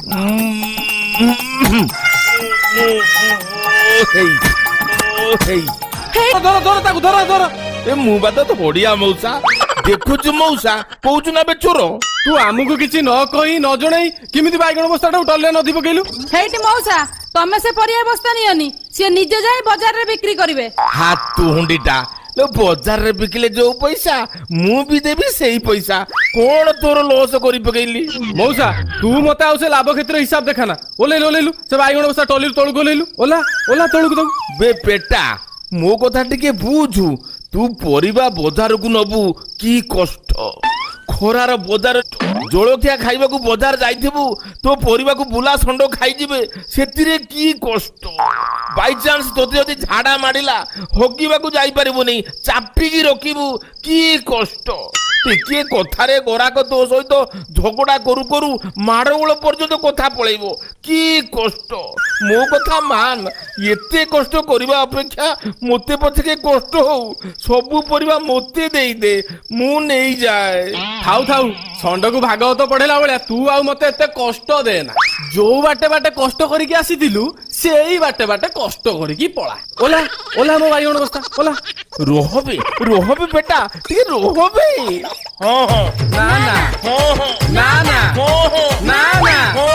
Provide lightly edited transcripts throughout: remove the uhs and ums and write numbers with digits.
मु बात तो बढ़िया मौसा देखुଛୁ मौसा कौचु ना बे चोर तू आमको किसी न कही न जणाई किमिति बाइगण बस्ता टले नदी पकेलु हेटी मौसा तमे से परिया बस्ता नियनी से निजे जाई बाजार रे बिक्री करिवे हाथ तू हुंडीटा लो बाजार रे बिकले जो पैसा मु भी देबी सेही पैसा कोन तोर लॉस करी पकेली मौसा तू मते आउ से लाभ क्षेत्र हिसाब देखाना ओलेलु से बाइगण बस्ता टली तळु गोलेलु ओला ओला तळु को बे पेटा मो कथा टिके बुझू तू परिबा बाजार को नबू की कष्ट खरार बाजार जलखिया खाइबा को बाजार जाइथिबू तो परिबा को बुला संडो खाई जिबे सेतिरे की कष्ट बाय चांस तोते जदी झाड़ा माडिला हगिबा को जाई परिबो नै चापी की रखिबू की कष्ट टिके कथारे गोराक तो सहित झगड़ा करू करू माड़गोल पर्यंत कथा पळैबो की कष्ट मो कथा मान एते कष्ट करिबा अपेक्षा मोते पछके कष्ट हो सबु परिबा मोते देई दे मु नै जाए थाउ थाउ संड को भागवत पढ़ेला बेला तू आ मते एते कष्ट देना जो बाटे बाटे कष्ट करिके आसीथिलु सेही बाटे बाटे कष्ट करिके पळा ओला ओला मो बाइगण बस्ता ओला रोहबे बेटा टिके रोहबे हां हां ना ना हां हां ना ना हां ना ना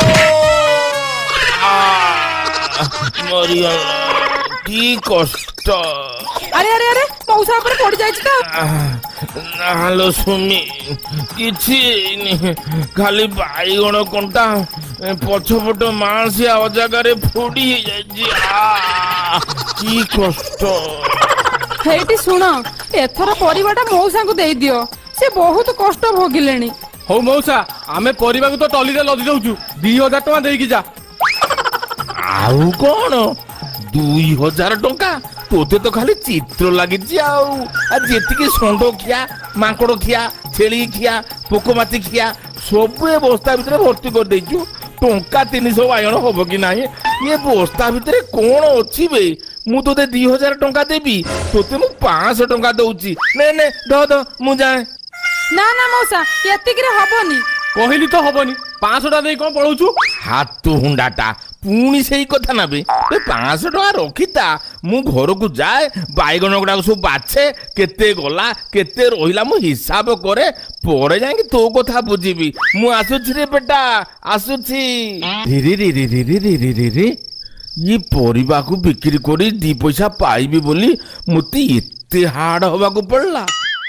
मरिया की कष्ट अरे अरे अरे मौसा पर पड़ जाई त नालो सुमी किछि खाली बाइगण कंटा पछपट मांसिया अजागारे फोड़ी जाई की कष्ट हेटी सुन एथर परिवाटा मौसा को देई दियो से बहुत कष्ट भोगिलेनी हो मौसा आमे परिवा को तो टली दे लदी दउछु 2000 टका देई की जा आउ कोन 2000 टका तोते तो खाली चित्र लगी जेतिकी षंड खिया माकड़ खिया छेली खिया पोकमाती खिया सब बस्ता भितर भर्ती कर देचु टंका 300 बाइगण हम कि ना ये बस्ता भितर कौन अच्छी बे मु तोते 2000 टंका देवी तोते मु 500 टंका दउची ने ने द मु जाए ना ना मौसा एतिकी रे हबनी कहली तो हबनी 500 टका दे कोन पळौछु हाथ हुंडाटा पुणी से कथा ना बे 500 टका रखिता मु घर को जाए बाइगण गुड़ा सब बाछे केते गला केते रहिला मु हिसाब करे परे जाके तो कथा बुझीबी मु आसुछि रे बेटा आसुछि रे रे रे रे रे रे रे रे ये परिबा को बिक्री करी 2 पैसा पाइबी बोली मुते एते हार्ड होबा को पड़ला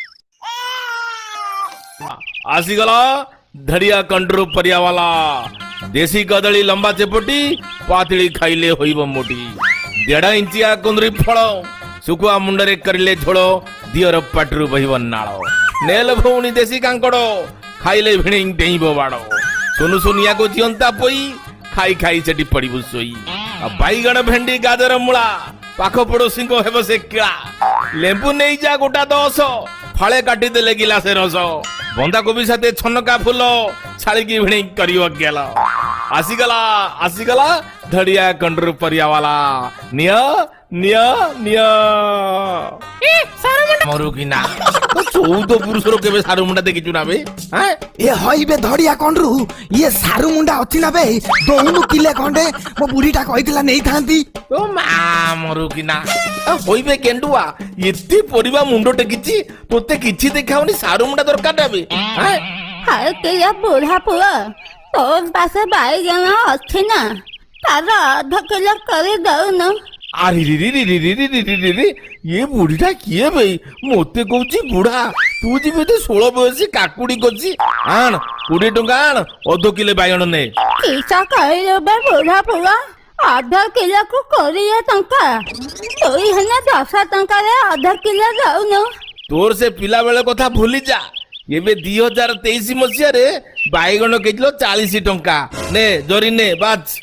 आसी गला धड़िया कंट्रो परिया वाला देसी कदली लंबा चेपटी पातली खाइले होइबो मोटी 1.5 इंचिया कुंदरी फल सुकुआ मुंडरे करले झोलो दियर पाटरू बहिबो नाळो नेल भौणी देसी कांकड़ो खाइले भिणिंग डेइबो बाड़ो सुनु सुनिया को जियंता पोई खाई खाई सेटी पड़िबो सोई बाइगण भेंडी गाजर मुळा पाख पड़ोसी को हेबो से किळा लेंबू नेई जा गोटा 10 फाळे काटी देले गिलासे रस बंदा कोबी साथे छनका फूल छाड़ी की भिणी करियो गेल आसीगला धड़िया कंडर परिया वाला निया निया निया ए सारुमुंडा मरु की ना तो 14 पुरुषरो केबे सारुमुंडा देखिचु ना बे हैं ए हईबे धड़िया कंडरू ये सारुमुंडा अछि ना बे दोनु किले खंडे मो बुढ़ीटा कहितला नै थांती ओ मा मरु की ना होइबे केंडुआ एत्ते परिबा मुंडो टेकिची तोते किछि देखाउनी सारुमुंडा दरकार नाबे हैं हाय के या बुढ़ा पुआ तो पासे बाइगण अछि ना तारा आधा किलो कर दउ न अरे रे रे रे रे रे रे रे ये बुढ़ीटा किए भाई मोते कहूची बुढ़ा तू जी 16 बयसी काकुड़ी करची आन 20 टंका आन अध किलो बाइगण ने किसा कहले बे बुढ़ा पुआ आधा किलो को करिया टंका तोई हने 10 टंका रे आधा किलो दउ न तोर से पिला बेले कथा भूली जा एबे 2023 मसिया रे बाइगण केजिलो 40 टंका ने जोरी ने बाज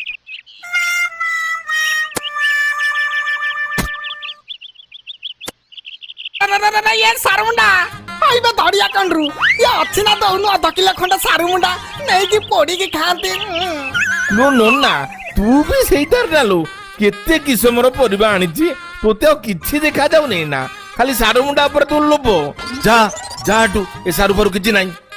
ये सारुमुंडा आइबे धड़िया कंडरू ये अछि ना दोनु आधा किलो खंडा सारुमुंडा नै कि पोड़ी के खाते नो नो ना तू भी सही तर डालो केते किसमर परिबा आनिची तोते किछि देखा जाउ नै ना खाली सारुमुंडा पर तू लोबो जा जा टू ए सारु पर किछि नाही